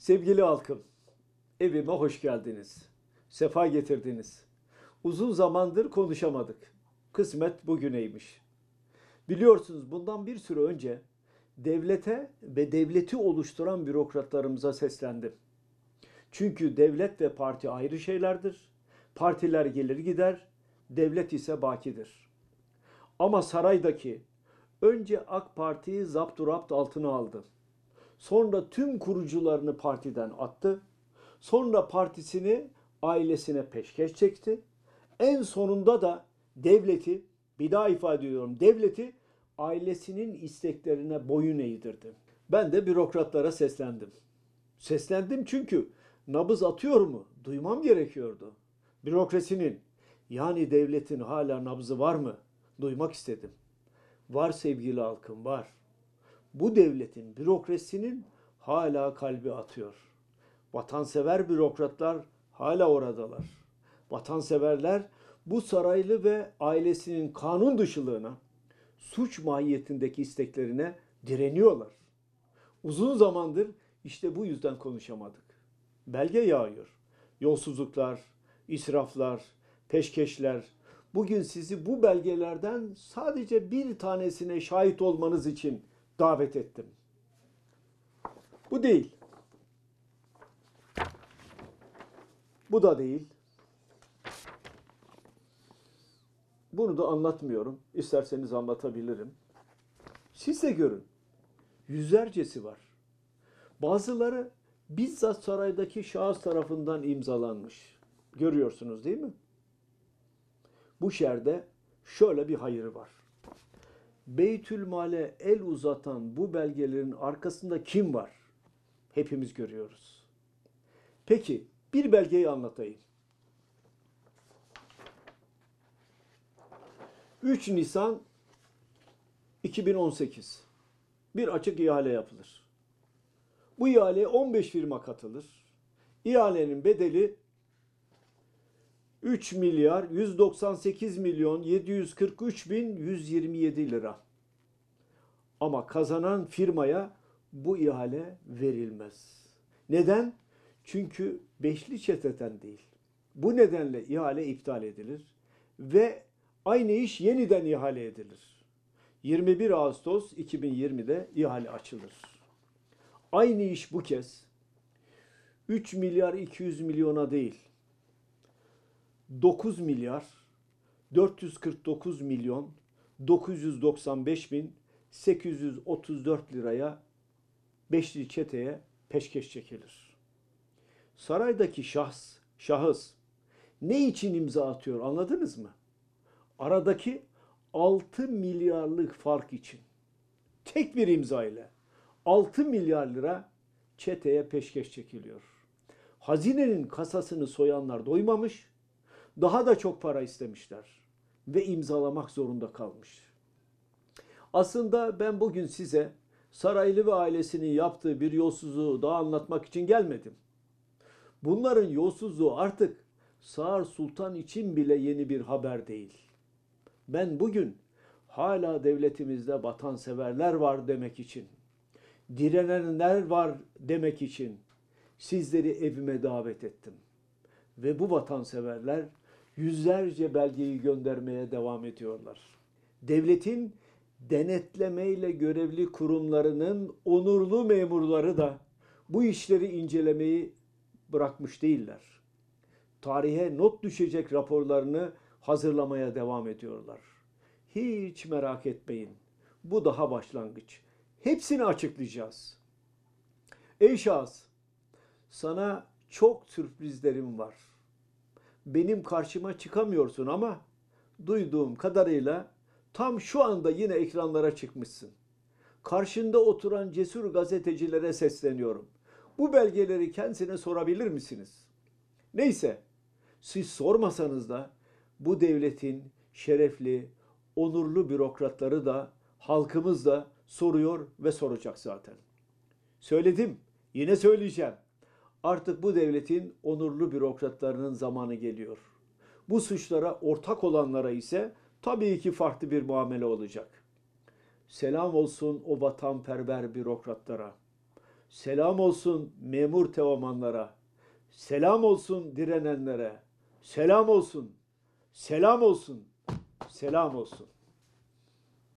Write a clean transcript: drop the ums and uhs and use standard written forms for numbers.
Sevgili halkım, evime hoş geldiniz. Sefa getirdiniz. Uzun zamandır konuşamadık. Kısmet bugüneymiş. Biliyorsunuz bundan bir süre önce devlete ve devleti oluşturan bürokratlarımıza seslendim. Çünkü devlet ve parti ayrı şeylerdir. Partiler gelir gider, devlet ise bakidir. Ama saraydaki önce AK Parti'yi zapturapt altına aldı. Sonra tüm kurucularını partiden attı. Sonra partisini ailesine peşkeş çekti. En sonunda da devleti, bir daha ifade ediyorum, devleti ailesinin isteklerine boyun eğdirdi. Ben de bürokratlara seslendim. Seslendim çünkü nabız atıyor mu? Duymam gerekiyordu. Bürokrasinin, yani devletin hala nabzı var mı? Duymak istedim. Var sevgili halkım, var. Bu devletin, bürokrasinin hala kalbi atıyor. Vatansever bürokratlar hala oradalar. Vatanseverler bu saraylı ve ailesinin kanun dışılığına, suç mahiyetindeki isteklerine direniyorlar. Uzun zamandır işte bu yüzden konuşamadık. Belge yağıyor. Yolsuzluklar, israflar, peşkeşler. Bugün sizi bu belgelerden sadece bir tanesine şahit olmanız için davet ettim. Bu değil. Bu da değil. Bunu da anlatmıyorum. İsterseniz anlatabilirim. Siz de görün. Yüzlercesi var. Bazıları bizzat saraydaki şahıs tarafından imzalanmış. Görüyorsunuz değil mi? Bu şerde şöyle bir hayırı var. Beytülmale el uzatan bu belgelerin arkasında kim var? Hepimiz görüyoruz. Peki bir belgeyi anlatayım. 3 Nisan 2018 bir açık ihale yapılır. Bu ihaleye 15 firma katılır. İhalenin bedeli 3 milyar 198 milyon 743 bin 127 lira. Ama kazanan firmaya bu ihale verilmez. Neden? Çünkü beşli çeteden değil. Bu nedenle ihale iptal edilir ve aynı iş yeniden ihale edilir. 21 Ağustos 2020'de ihale açılır. Aynı iş bu kez 3 milyar 200 milyona değil, 9 milyar 449 milyon 995 bin 834 liraya beşli çeteye peşkeş çekilir. Saraydaki şahıs ne için imza atıyor anladınız mı? Aradaki 6 milyarlık fark için. Tek bir imza ile 6 milyar lira çeteye peşkeş çekiliyor. Hazinenin kasasını soyanlar doymamış, daha da çok para istemişler ve imzalamak zorunda kalmış. Aslında ben bugün size saraylı ve ailesinin yaptığı bir yolsuzluğu daha anlatmak için gelmedim. Bunların yolsuzluğu artık Sağır Sultan için bile yeni bir haber değil. Ben bugün hala devletimizde vatanseverler var demek için, direnenler var demek için sizleri evime davet ettim. Ve bu vatanseverler yüzlerce belgeyi göndermeye devam ediyorlar. Devletin denetlemeyle görevli kurumlarının onurlu memurları da bu işleri incelemeyi bırakmış değiller. Tarihe not düşecek raporlarını hazırlamaya devam ediyorlar. Hiç merak etmeyin. Bu daha başlangıç. Hepsini açıklayacağız. Ey şahıs, sana çok sürprizlerim var. Benim karşıma çıkamıyorsun ama duyduğum kadarıyla tam şu anda yine ekranlara çıkmışsın. Karşında oturan cesur gazetecilere sesleniyorum. Bu belgeleri kendisine sorabilir misiniz? Neyse, siz sormasanız da bu devletin şerefli, onurlu bürokratları da halkımız da soruyor ve soracak zaten. Söyledim, yine söyleyeceğim. Artık bu devletin onurlu bürokratlarının zamanı geliyor. Bu suçlara ortak olanlara ise tabii ki farklı bir muamele olacak. Selam olsun o vatanperver bürokratlara. Selam olsun memur teomanlara. Selam olsun direnenlere. Selam olsun. Selam olsun. Selam olsun.